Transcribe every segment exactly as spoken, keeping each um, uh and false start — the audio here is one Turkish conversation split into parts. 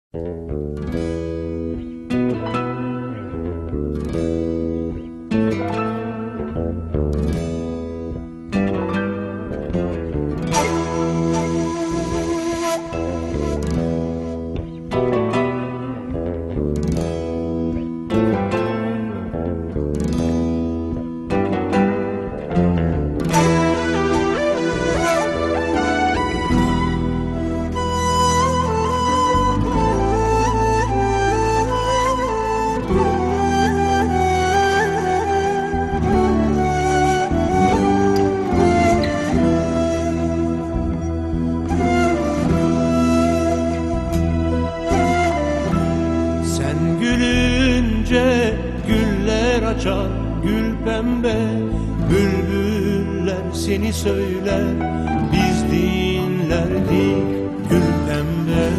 Gülünce güller açar gül pembe, bülbüller seni söyler, biz dinlerdik gül pembe.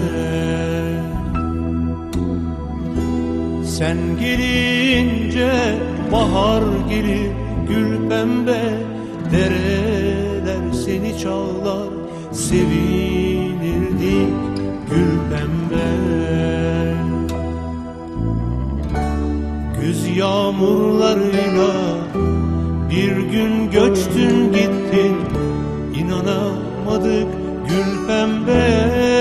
Sen gelince bahar gelir gül pembe, dereler seni çağlar, sevinirdik gül pembe. Güz yağmurlarıyla bir gün göçtün gittin, inanamadık gül pembe.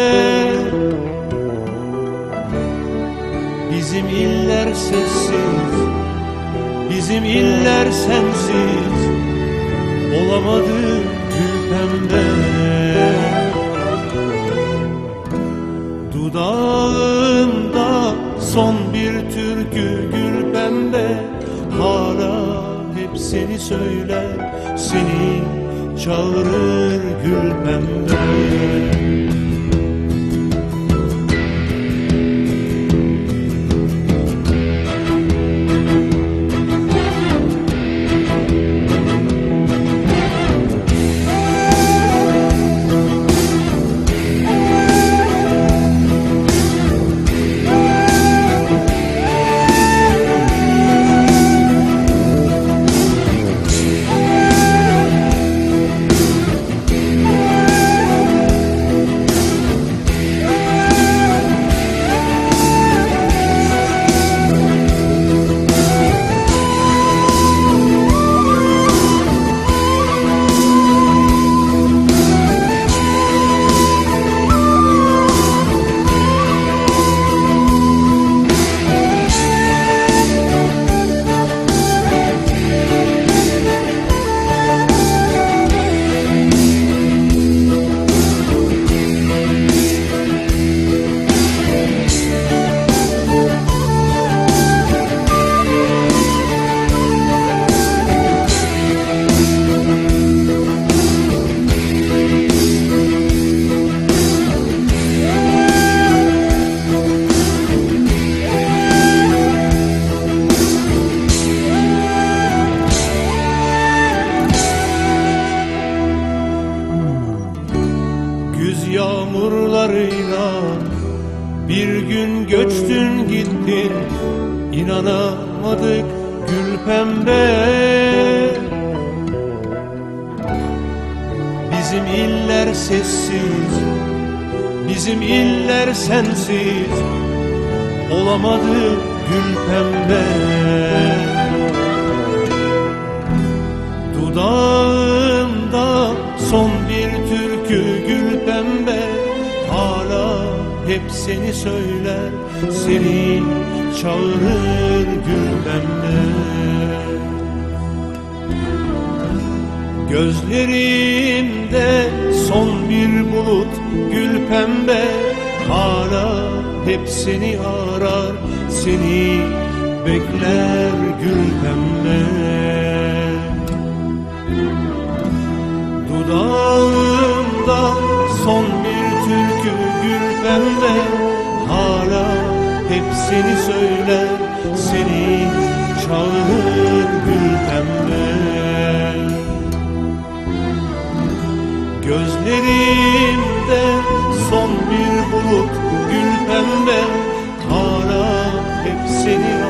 Bizim iller sessiz, bizim iller sensiz, olamadı gül pembe. Dudağında son bir türkü gül pembe, hala hep seni söyler, seni çağırır gül pembe. Yağmurlarıyla bir gün göçtün gittin, inanamadık gül pembe. Bizim iller sessiz, bizim iller sensiz, olamadı gül pembe. Dudağında son bir türkü gül pembe, hala hep seni söyler, seni çağırır gül pembe. Gözlerimde son bir bulut gül pembe, hala hep seni arar, seni bekler gül pembe. Dudağımda son bir türkü gül pembe, hala hep seni söyler, seni çağırır gül pembe. Gözlerimde son bir bulut gül pembe, hala hep seni